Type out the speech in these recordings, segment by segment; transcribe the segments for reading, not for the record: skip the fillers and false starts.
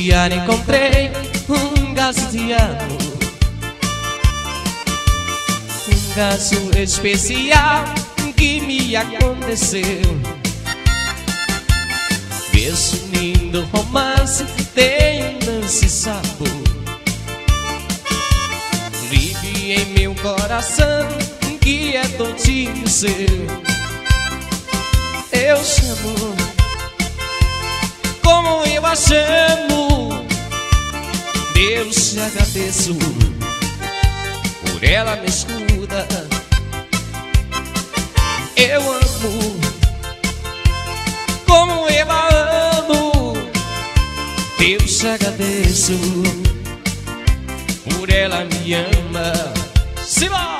nesse ano encontrei um gato de amor, um caso especial que me aconteceu. Esse lindo romance tem doce sabor, vive em meu coração que é todinho seu. Eu chamo como eu a chamo, Deus te agradeço, por ela me escuta. Eu amo como eu a amo, Deus te agradeço, por ela me ama. Simão!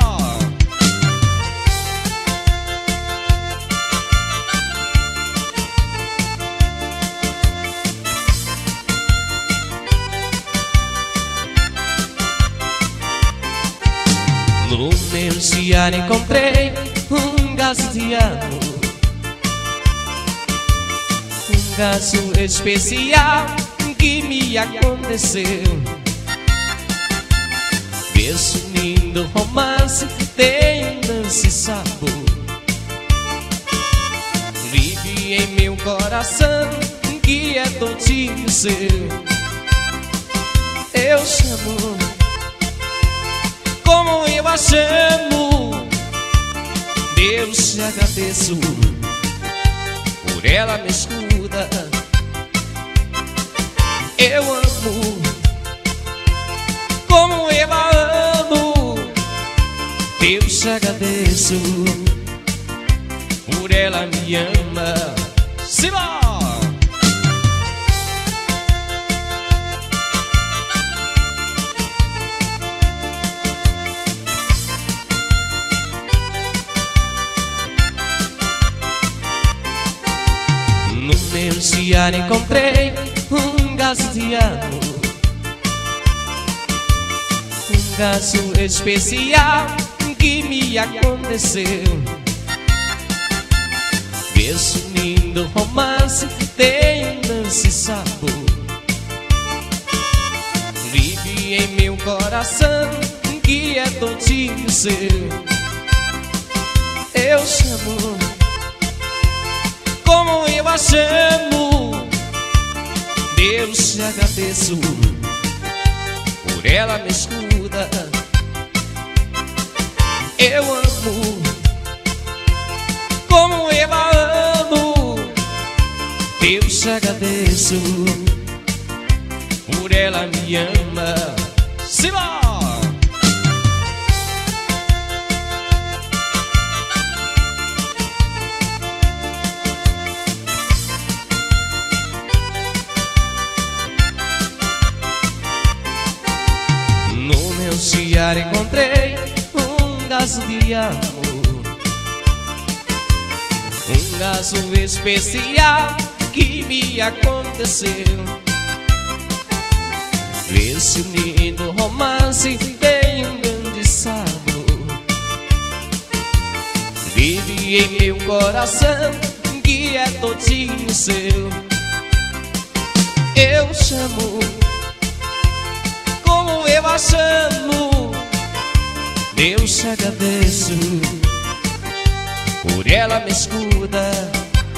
No meu oceano encontrei um gato de amor, um caso especial que me aconteceu. Esse lindo romance tem doce sabor, vive em meu coração que é todinho seu. Eu chamo como eu a chamo, Deus te agradeço, por ela me escuta. Eu amo como eu a amo, Deus te agradeço, por ela me ama. Simão! No meu oceano encontrei um gato de amor, um caso especial que me aconteceu. Esse lindo romance tem doce sabor, vive em meu coração que é todinho seu. Eu chamo como eu a chamo, Deus te agradeço, por ela me escuta. Eu amo como eu a amo, Deus te agradeço, por ela me ama. Simão! No meu oceano encontrei um gato de amor, um caso especial que me aconteceu. Esse lindo romance tem um grande sabor, vive em meu coração que é todinho seu. Eu chamo como eu a chamo, Deus te agradeço, por ela me escuta.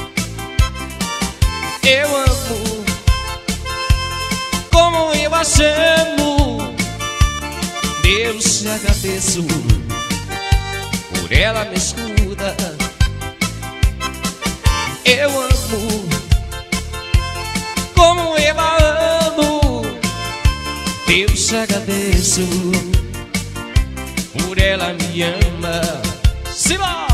Eu amo como eu a chamo, Deus te agradeço, por ela me escuta. Eu amo como eu a amo, Deus te agradeço, por ela me ama. Simão!